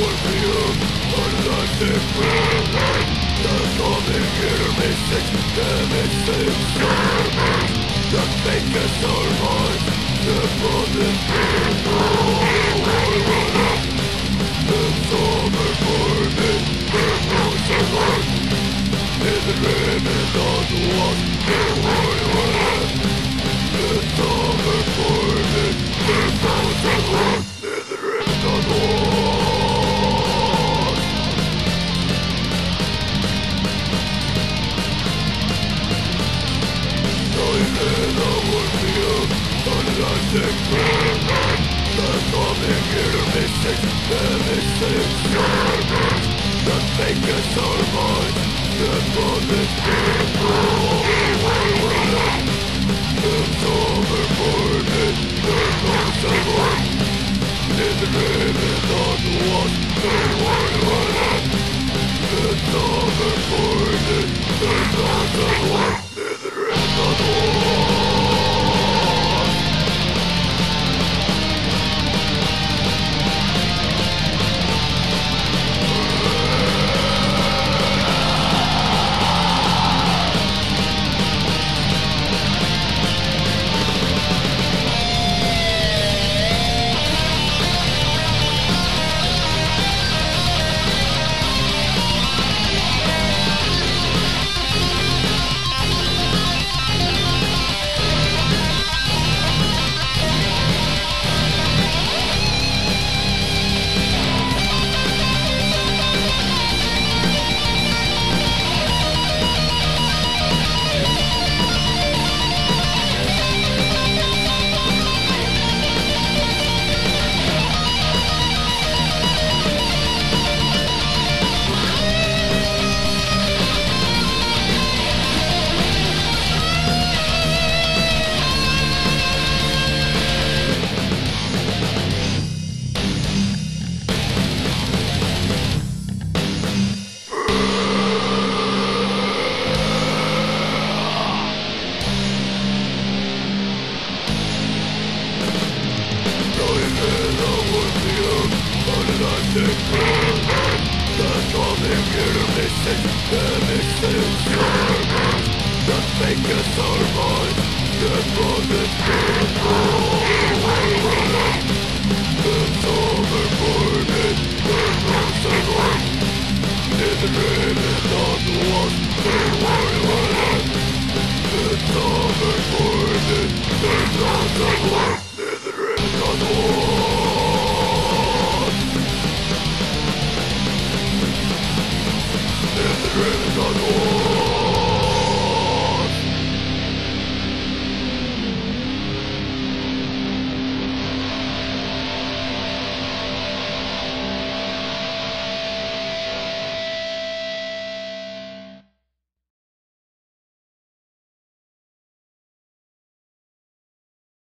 orpheum, unlicensed burden. The coming intermissing, missing sermons. The fakest are minds, the promised people. In summer burning, purples of light. In the ribbons on the walls, the warrior. In summer burning, purples of light. In the ribbons on the walls. Dying in the orpheum, unlicensed burden. The coming intermissing, missing sermons. The fakest are minds, the promised people. In summer burning, purples of light. In the ribbons on the walls, the warrior. In summer burning, purples of light. In the ribbons on the walls. Ribbons on the wall.